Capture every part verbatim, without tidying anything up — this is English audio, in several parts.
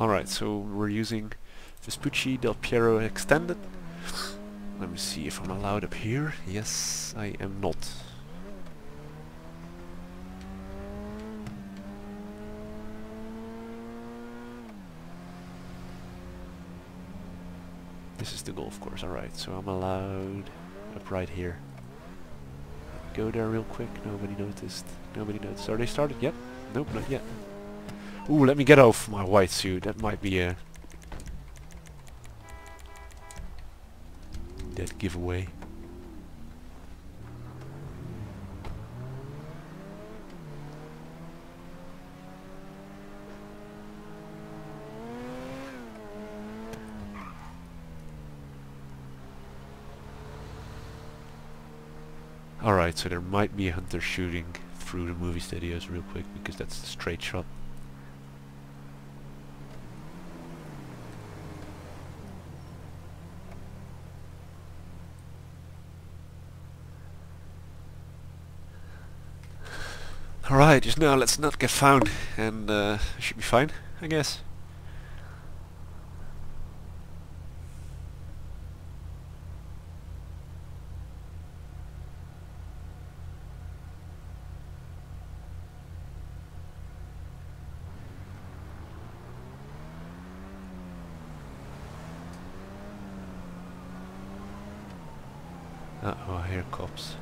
Alright, so we're using Vespucci Del Piero Extended. Let me see if I'm allowed up here. Yes, I am not. This is the golf course, alright, so I'm allowed up right here. Go there real quick, nobody noticed. Nobody noticed. Are they started yet? Nope, not yet. Ooh, let me get off my white suit, that might be a dead giveaway. Alright, so there might be a hunter shooting through the movie studios real quick, because that's the straight shot. Alright, just now let's not get found, and uh, I should be fine, I guess. Uh-oh, I hear cops.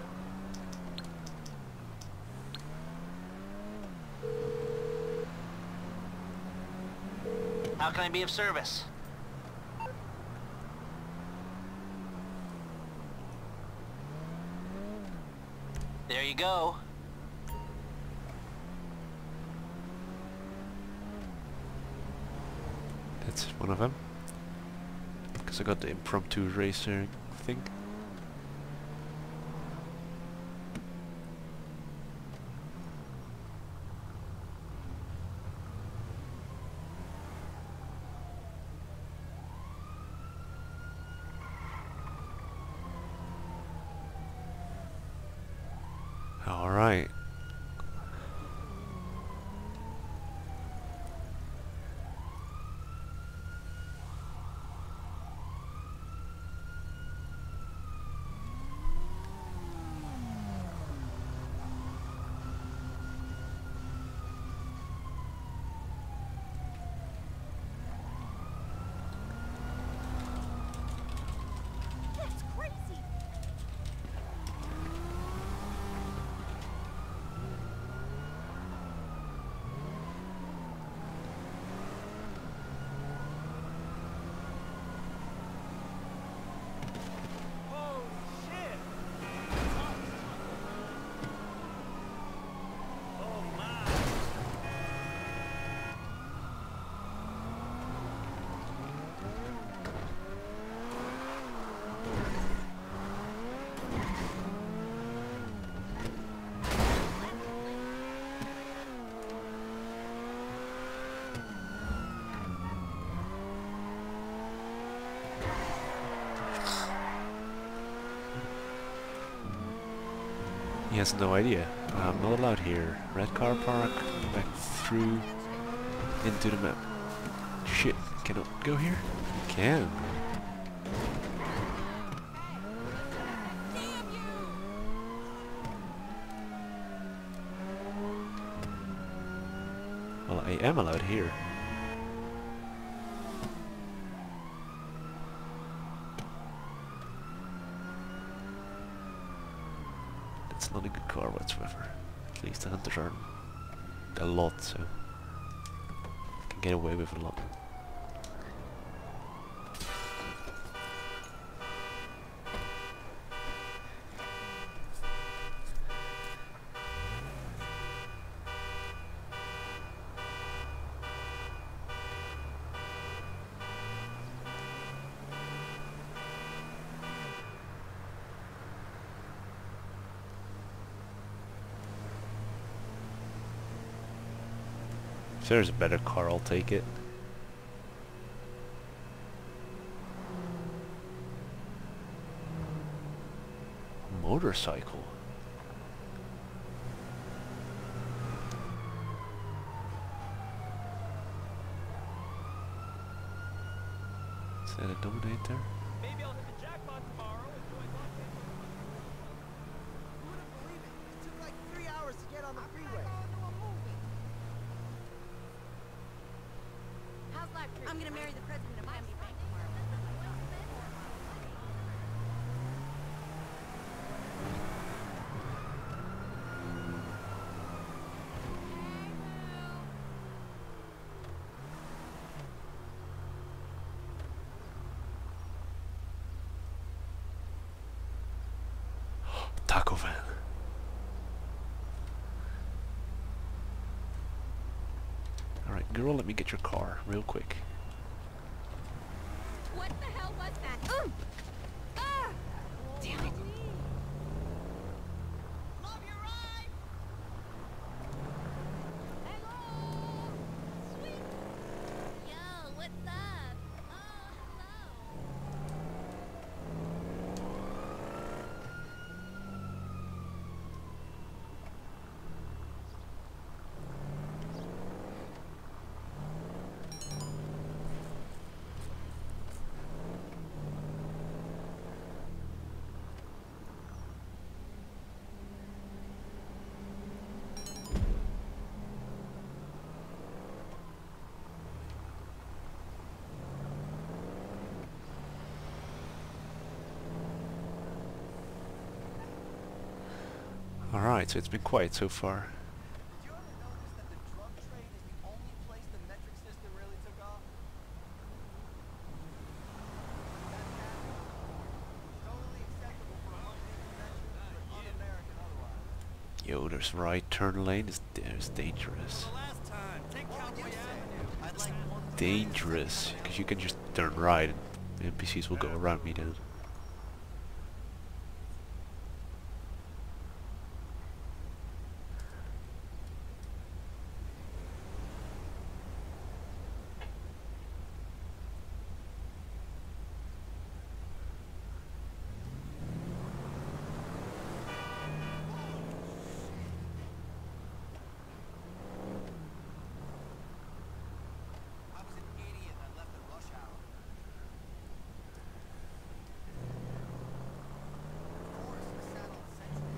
How can I be of service? There you go. That's one of them. Because I got the impromptu racer thing. Alright. That's crazy. He has no idea. I'm not allowed here. Red car park, back through into the map. Shit, cannot go here? You can. Well, I am allowed here. It's not a good car whatsoever. At least the hunters aren't a lot, so can get away with a lot. If there's a better car, I'll take it. Motorcycle. Is that a Dominator? Maybe I'll hit the jackpot tomorrow and join Los Angeles. Who wouldn't believe it? It took like three hours to get on the freeway. How's life treating you? I'm gonna marry the president of Miami Bank tomorrow. Taco van. Alright, girl, let me get your car real quick. What the hell was that? Ooh! Ah! Damn it! Love your ride! Hello! Sweet! Yo, what's up? Oh, hello! Alright, so it's been quiet so far. Did you ever notice that the drug trade is the only place the metric system really took off? That's totally acceptable for a mundane convention, but un-American otherwise. Yo, there's right turn lane. Is there's dangerous. The last time, take Cowboy Avenue. I'd like one for Dangerous, because you can just turn right and N P Cs will go around me then. I was an idiot. I left at rush hour. Of course, I sat on Central.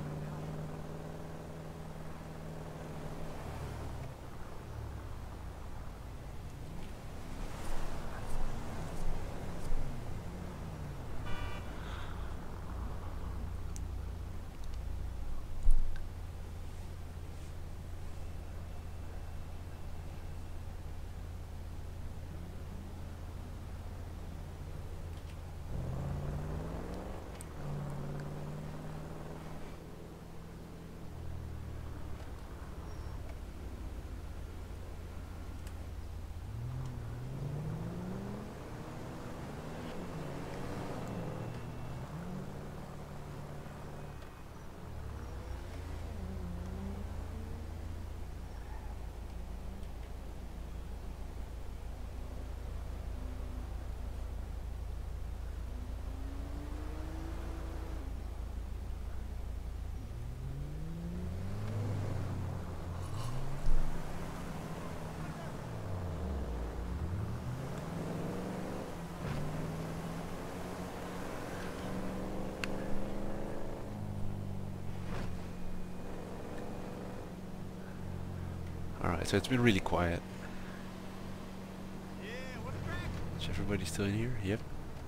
Alright, so it's been really quiet. Yeah, what's cracking? Is everybody still in here? Yep.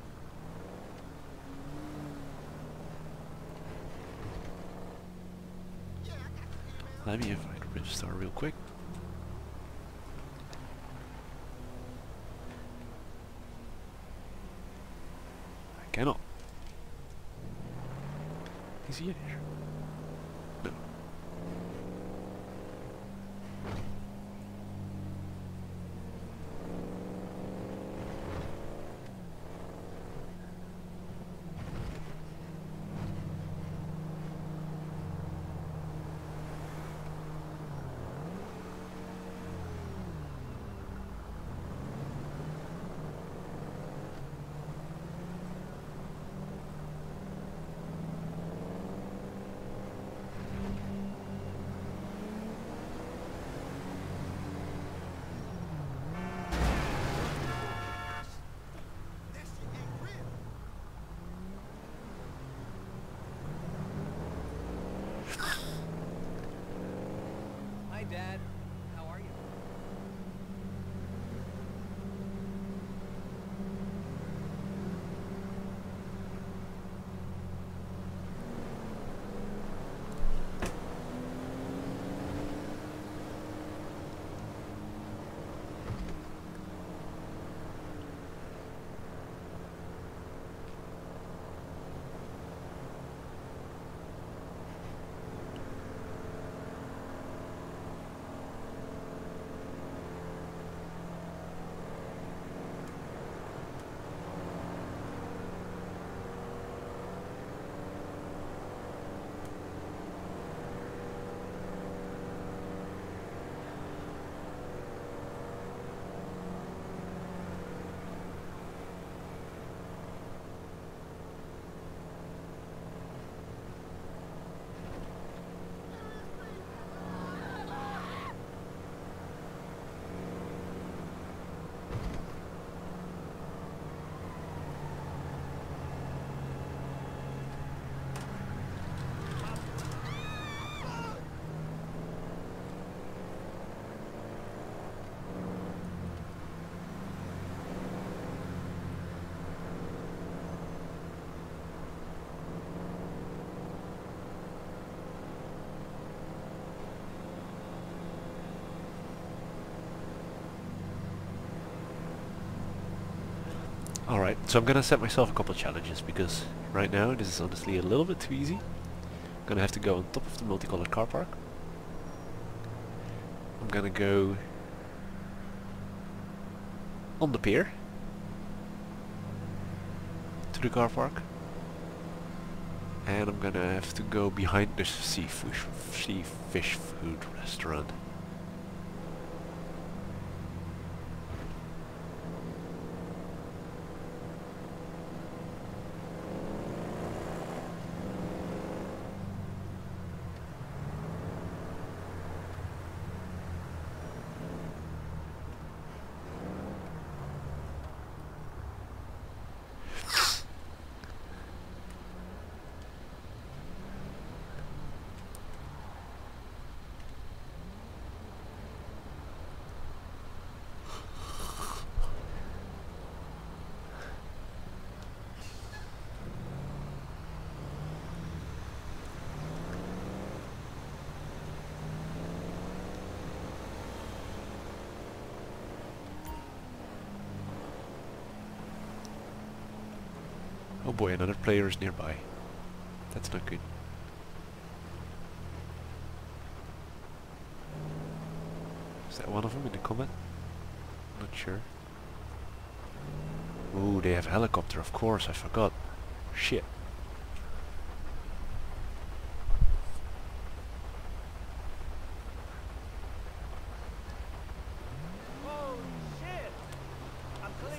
Let me invite Rivstar real quick. I cannot. Is he in here? No. Dad. How are you? Alright, so I'm gonna set myself a couple challenges because right now this is honestly a little bit too easy. I'm gonna have to go on top of the multicolored car park. I'm gonna go on the pier to the car park. And I'm gonna have to go behind the seafish, sea fish food restaurant. Oh boy, another player is nearby. That's not good. Is that one of them in the combat? Not sure. Ooh, they have helicopter, of course, I forgot. Shit. Holy shit! I'm clean.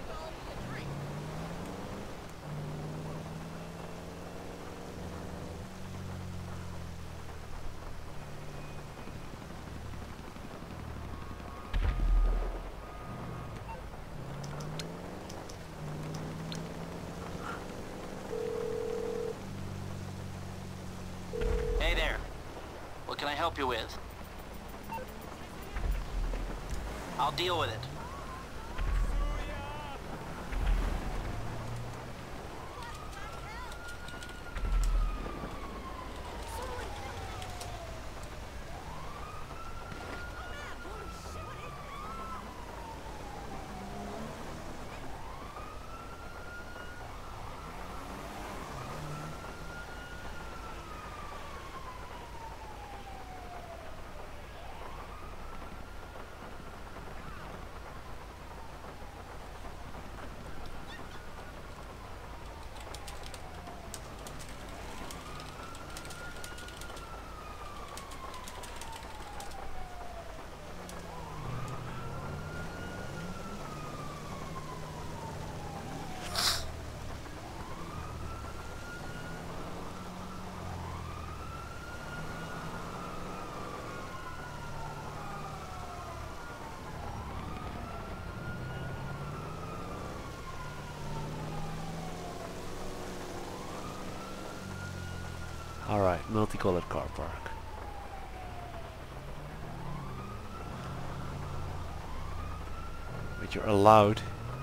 Hey there. What can I help you with? I'll deal with it. Alright, multicolored car park. But you're allowed.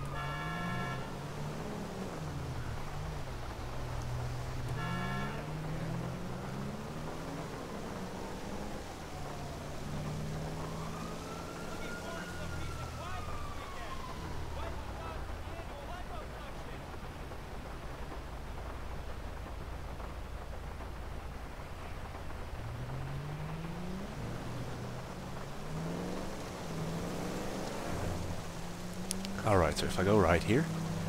Alright, so if I go right here.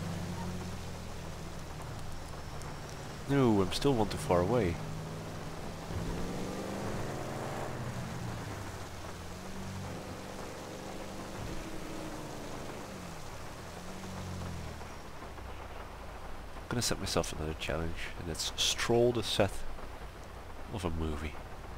No, I'm still one too far away. I'm gonna set myself another challenge, and it's stroll the set of a movie.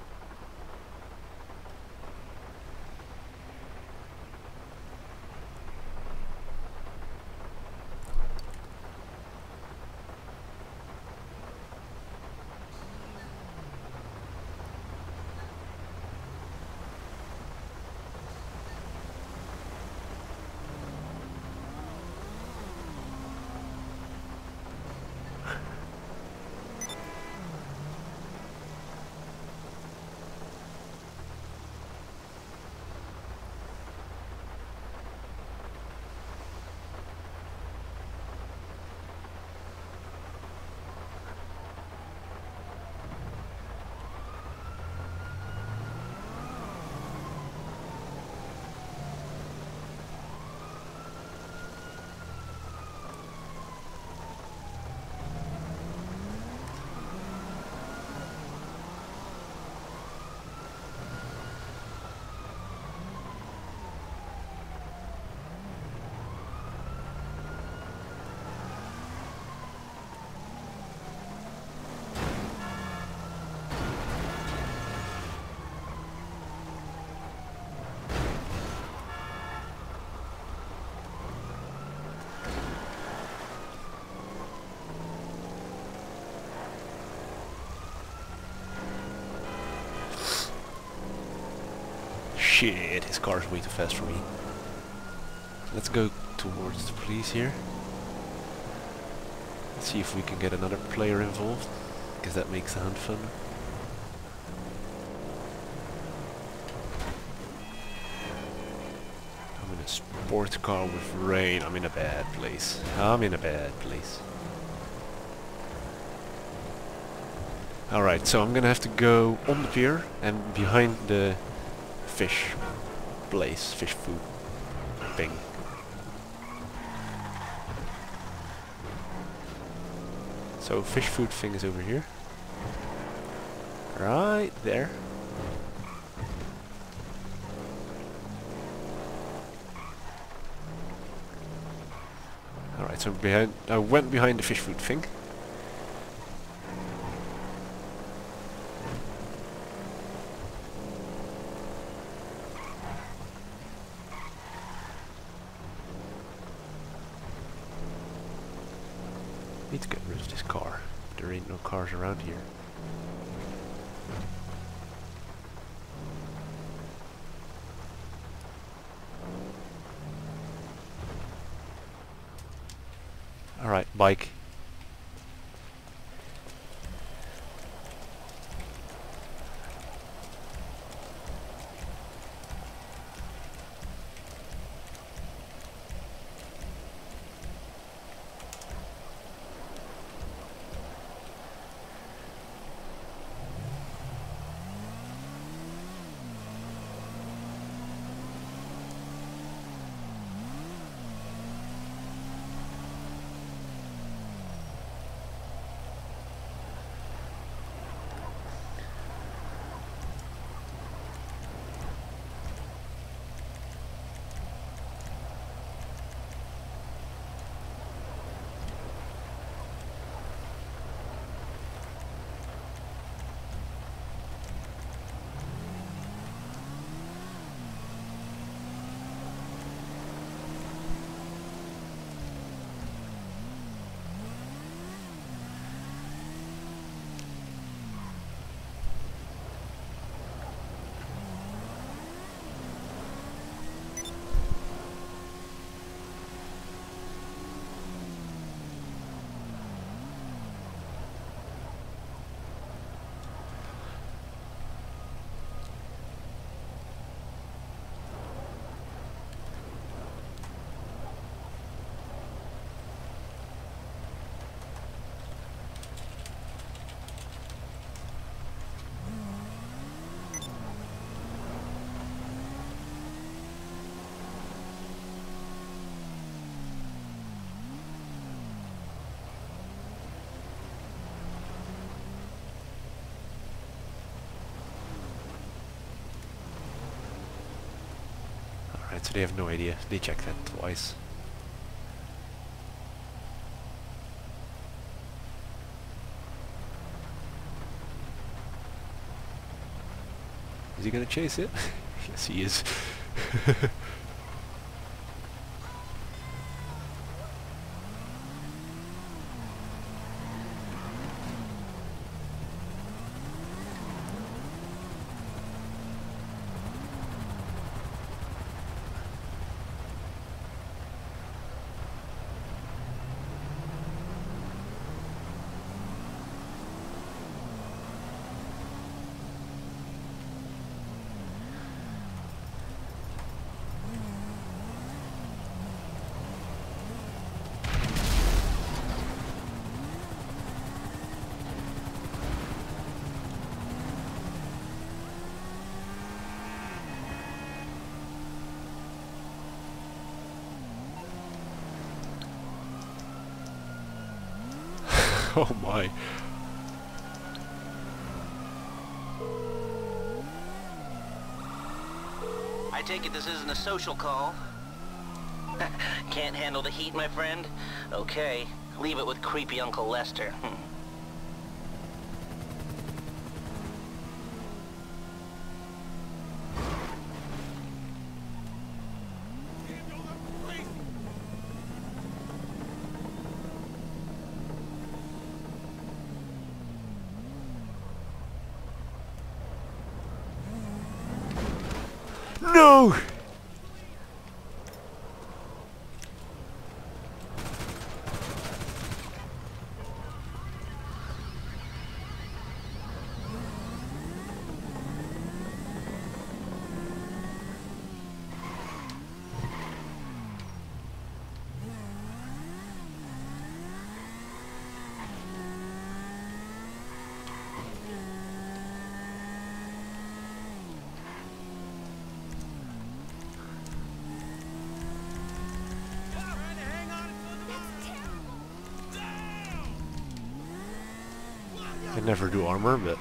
Shit, his car's way too fast for me. Let's go towards the police here. Let's see if we can get another player involved, because that makes the hunt fun. I'm in a sports car with rain. I'm in a bad place. I'm in a bad place. Alright, so I'm gonna have to go on the pier and behind the fish place, fish food thing. So fish food thing is over here. Right there. Alright, so behind I went behind the fish food thing. Need to get rid of this car. There ain't no cars around here. Alright, bike. Alright, so they have no idea. They checked that twice. Is he gonna chase it? Yes, he is. Oh my. I take it this isn't a social call? Can't handle the heat, my friend? Okay, leave it with creepy Uncle Lester. No! I never do armor, but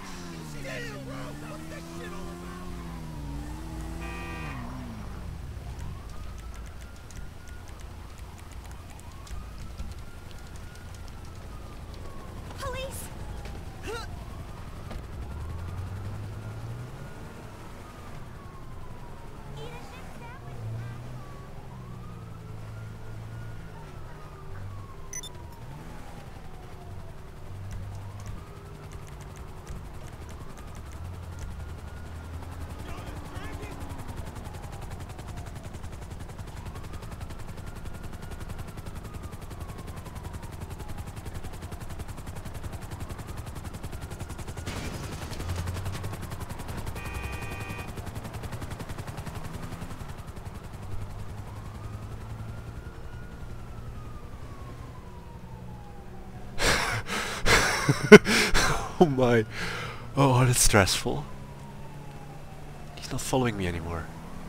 Police! Eat a ship sandwich. oh my. Oh, that's stressful. He's not following me anymore.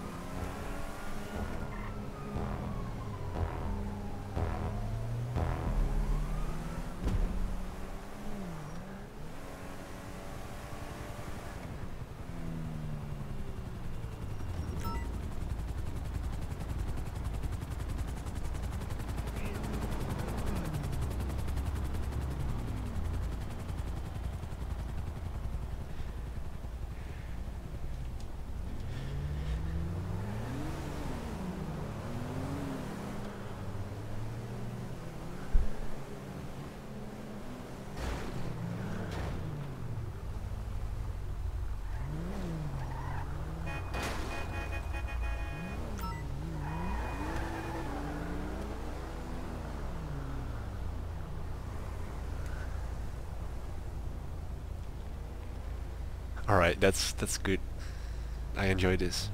Alright, that's that's good. I enjoy this.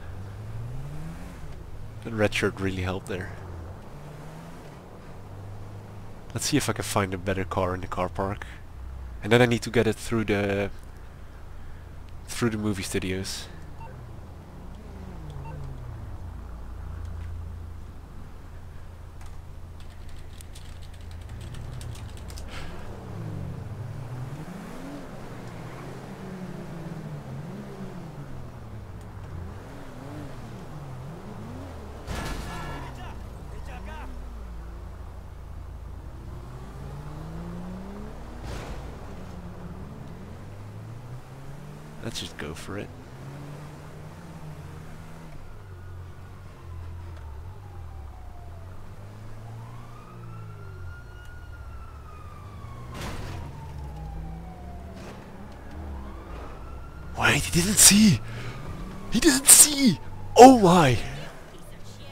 And red shirt really helped there. Let's see if I can find a better car in the car park. And then I need to get it through the through the movie studios. Let's just go for it. Wait, he didn't see! He didn't see! Oh my! Piece of shit.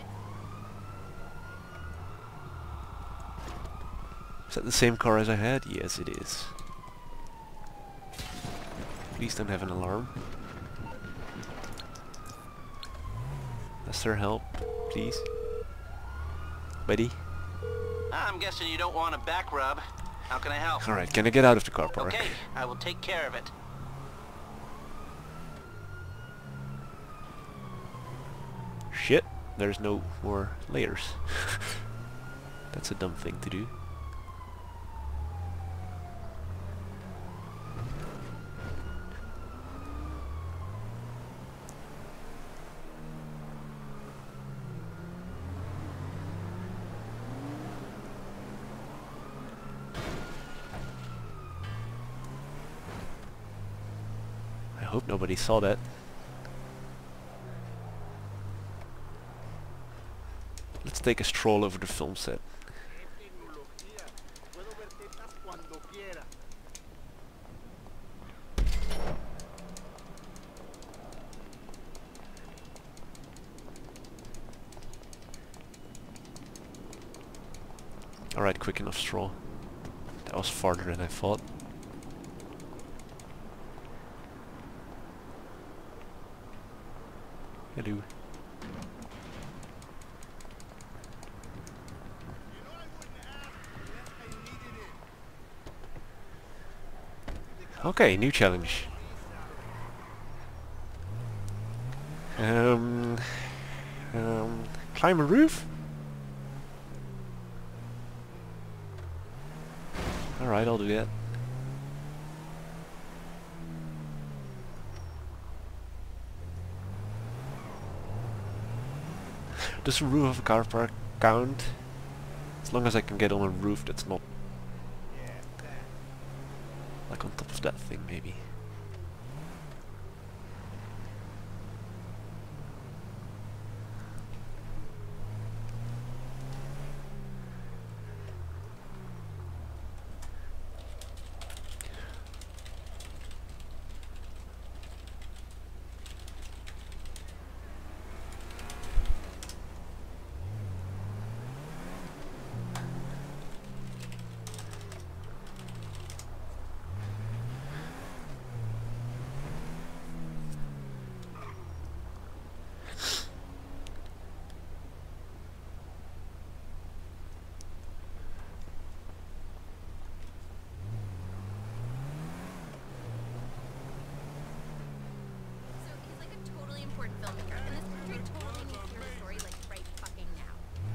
Is that the same car as I had? Yes, it is. Please don't have an alarm. That's their help, please. Buddy? I'm guessing you don't want a back rub. How can I help? Alright, can I get out of the car park? Okay, I will take care of it. Shit, there's no more layers. That's a dumb thing to do. I hope nobody saw that. Let's take a stroll over the film set. Alright, quick enough stroll. That was farther than I thought. Hello. Okay, new challenge. Um, um, climb a roof? Alright, I'll do that. Does the roof of a car park count? As long as I can get on a roof that's not like on top of that thing, maybe. So he's like a totally important filmmaker, and this country totally needs to hear a story like right fucking now.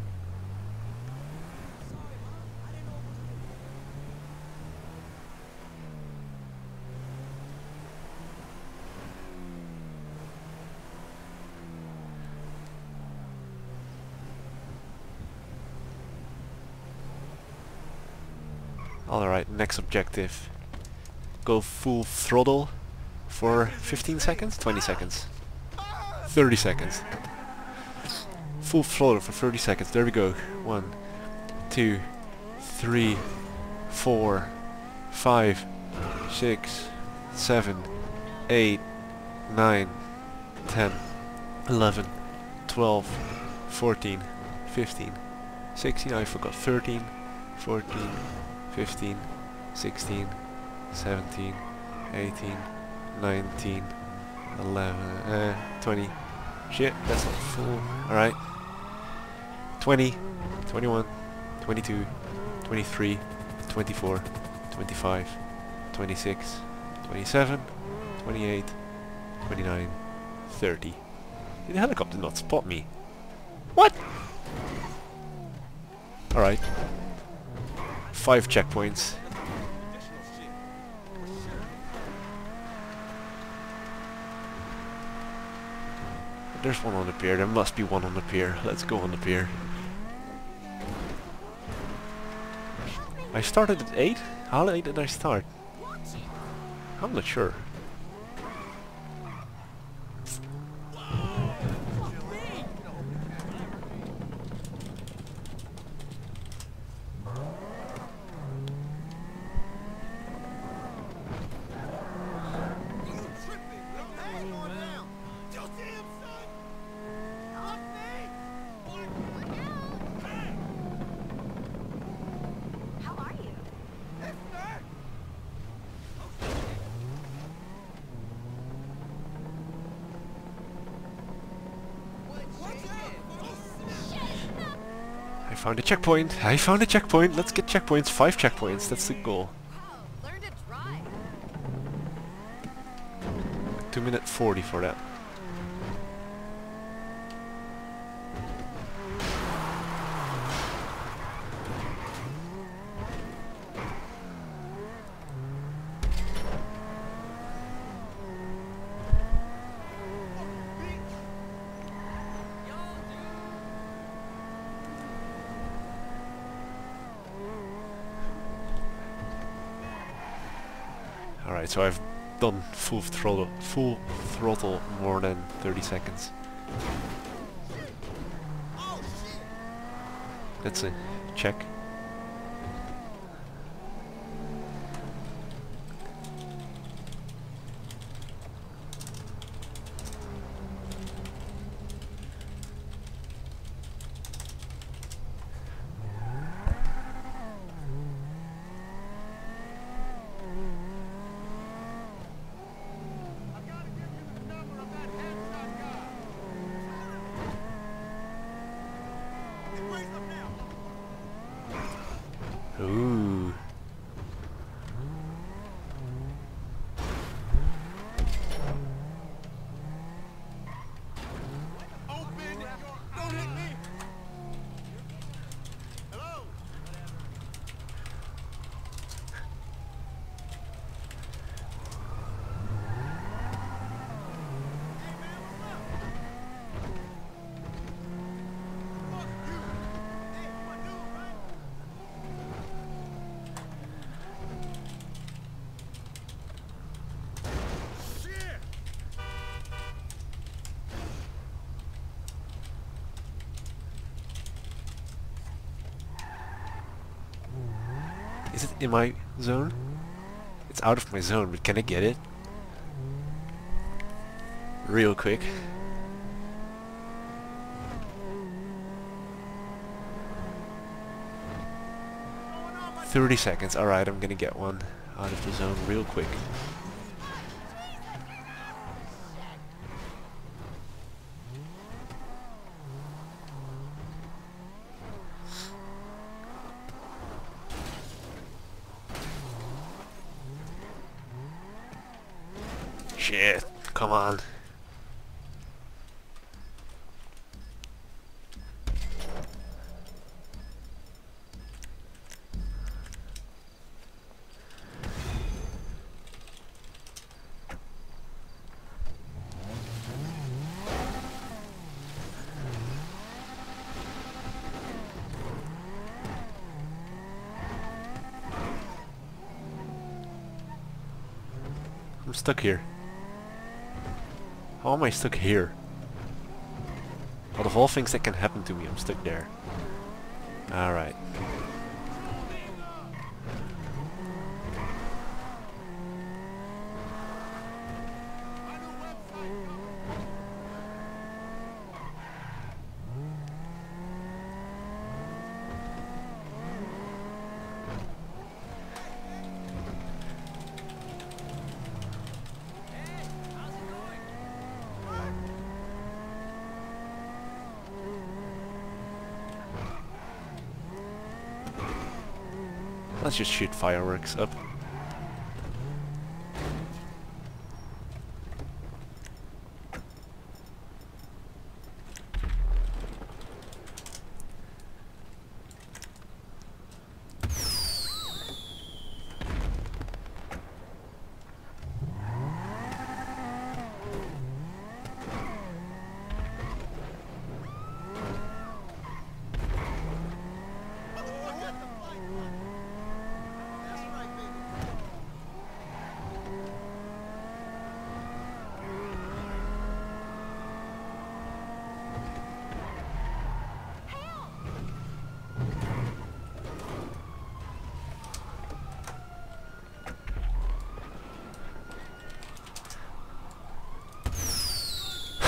Alright, next objective. Go full throttle for fifteen seconds? twenty seconds. thirty seconds. Full throttle for thirty seconds. There we go. One, two, three, four, five, six, seven, eight, nine, ten, eleven, twelve, fourteen, fifteen, sixteen, I forgot, thirteen, fourteen, fifteen, sixteen, seventeen, eighteen, nineteen, eleven, uh, twenty. Shit, that's not full. Alright. twenty, twenty-one, twenty-two, twenty-three, twenty-four, twenty-five, twenty-six, twenty-seven, twenty-eight, twenty-nine, thirty. Did the helicopter not spot me? What? Alright. Five checkpoints. There's one on the pier. There must be one on the pier. Let's go on the pier. I started at eight? How late did I start? I'm not sure. You tripping, bro? Hey, going down. You see him, son? Off me! Look out! Hey! How are you? It's Matt! Watch out! I found a checkpoint. I found a checkpoint. Let's get checkpoints. Five checkpoints. That's the goal. Wow, learn to drive. Two minute forty for that. Alright, so I've done full throttle, full throttle more than thirty seconds. Oh, shit! That's a check. I gotta give you the number of that headshot guy. It breaks up now. Ooh. Open your... Don't hit me! Hello? Hey, man, what's up? Fuck you! Hey, you my dude, right? Shit! Is it in my zone? It's out of my zone, but can I get it? Real quick. thirty seconds. Alright, I'm gonna get one out of the zone real quick. Shit, come on. I'm stuck here. How am I stuck here? Out of all things that can happen to me, I'm stuck there. Alright. Let's just shoot fireworks up. Motherfucker, that's the fight, man. That's right, baby.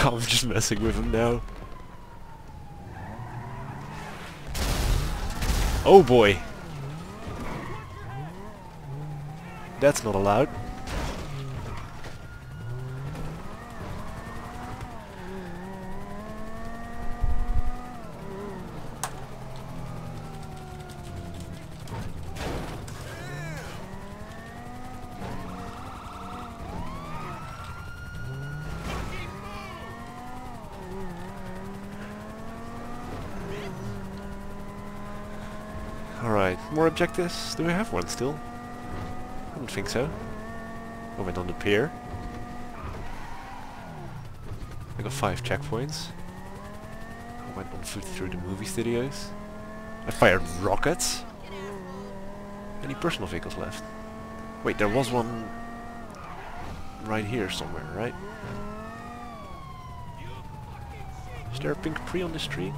I'm just messing with him now. Oh boy. That's not allowed. Alright, more objectives? Do we have one still? I don't think so. I went on the pier. I got five checkpoints. I went on foot through the movie studios. I fired rockets. Any personal vehicles left? Wait, there was one right here somewhere, right? Is there a pink Capri on this tree?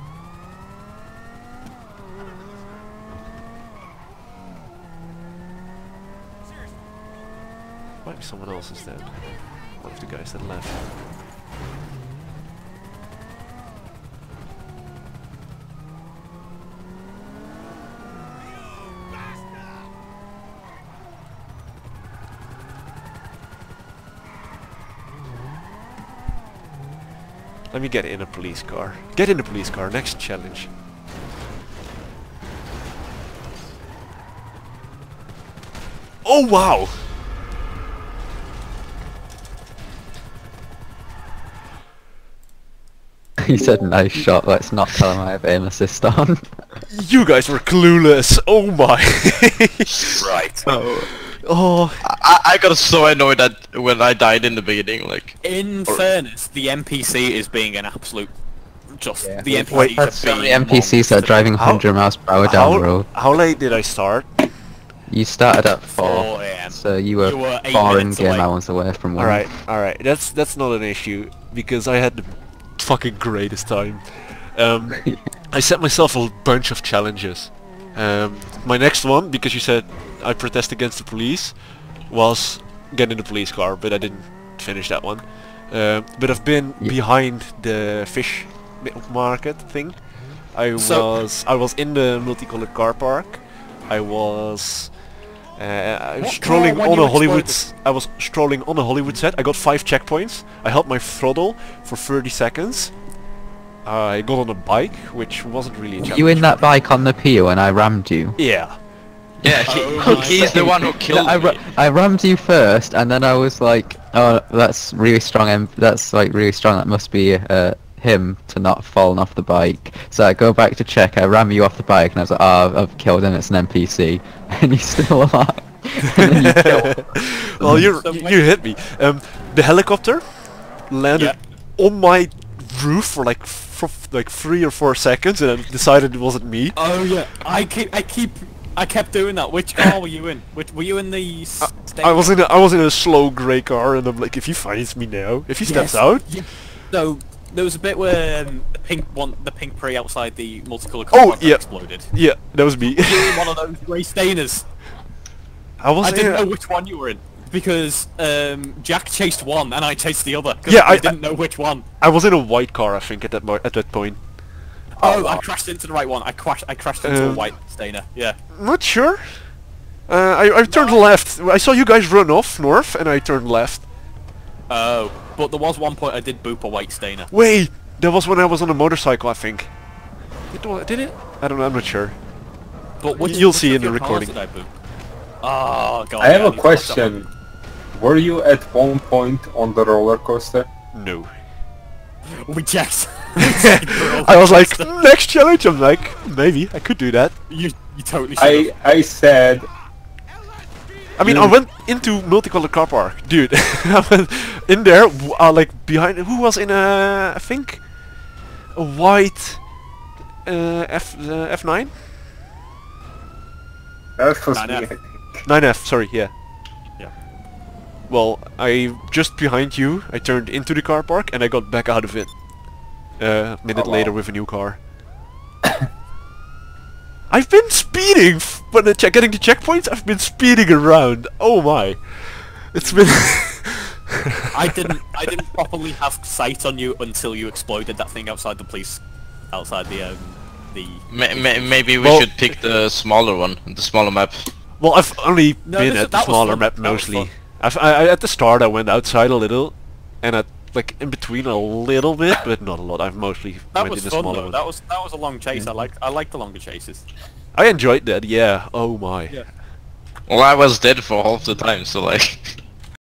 Might be someone else's then. One of the guys that left. Let me get in a police car. Get in a police car, next challenge. Oh wow! He said nice shot, let's not tell him I have aim assist on. You guys were clueless! Oh my! Right. Oh. Oh, I, I got so annoyed that when I died in the beginning, like... In Or- fairness, the N P C is being an absolute... Just... Yeah. The N P Cs Wait, are That's so being many N P Cs are monsters. driving one hundred miles per hour down the how, road. how late did I start? You started at four, four A M. so you were, You were eight four in minutes game away. hours away from one. Alright, alright, that's that's not an issue, because I had the fucking greatest time. Um, I set myself a bunch of challenges. Um, my next one, because you said I protest against the police, was get in the police car, but I didn't finish that one. Um, but I've been Yeah. behind the fish mi- market thing. I So- was I was in the multicolored car park. I was uh, I was What strolling car when on you a Hollywood. exploded? s- I was strolling on a Hollywood set. I got five checkpoints. I held my throttle for thirty seconds. I got on a bike, which wasn't really a Were challenge. you in that bike on the pier when I rammed you? Yeah. Yeah, he, Oh my he's the one who killed I, me. ra I rammed you first, and then I was like, "Oh, that's really strong. M that's like really strong. That must be uh, him to not have fallen off the bike." So I go back to check. I ram you off the bike, and I was like, "Oh, I've, I've killed him. It's an N P C," and he's still alive. And then you kill. Well, you So you wait- you hit me. Um, the helicopter landed Yeah. on my roof for like for like three or four seconds, and then decided it wasn't me. Oh yeah, I keep, I keep, I kept doing that. Which car were you in? Which, were you in the? s- I was in a, I was in a slow grey car, and I'm like, if he finds me now, if he steps Yes, out, yeah. So there was a bit where um, the pink one, the pink prey outside the multicolored car Oh, park yeah. exploded. yeah, that was me. You were in one of those grey stainers. I was I in didn't a- know which one you were in because um, Jack chased one and I chased the other. 'cause Yeah, I, I- didn't know which one. I was in a white car, I think, at that mo at that point. Oh, I crashed into the right one. I crashed. I crashed into a Um, white stainer. Yeah. Not sure. Uh, I I turned left. I saw you guys run off north, and I turned left. Oh, but there was one point I did boop a white stainer. Wait, that was when I was on a motorcycle, I think. Did, wa- did it? I don't know. I'm not sure. But which, You'll which see of in the your cars recording. did I boop? Oh god. I have yeah, a need to watch that question. Were you at one point on the roller coaster? No. one. We checked. We checked the roller I was like, coaster. next challenge. I'm like, maybe I could do that. you, you totally should. I I said I mean, You- I went into multicolored car park, dude. I went in there, w- uh, like behind. Who was in a? I think a white uh, F uh, F nine. that was Nine me. F. I think. nine F. Sorry, yeah. Yeah. Well, I just behind you. I turned into the car park and I got back out of it. Uh, a minute Oh, later wow. with a new car. I've been speeding f when the che getting the checkpoints. I've been speeding around. Oh my! It's been I didn't. I didn't properly have sight on you until you exploded that thing outside the police, outside the um, the. Ma ma maybe we Well- should pick the smaller one, the smaller map. Well, I've only No, been this- at the that was smaller fun. map That was mostly. fun. I've, I, I, at the start, I went outside a little, and at like in between a little bit, but not a lot. I've mostly That went was in the fun smaller though. one. That was that was a long chase. I like I like the longer chases. I enjoyed that. Yeah. Oh my. Yeah. Well, I was dead for half the time, so like.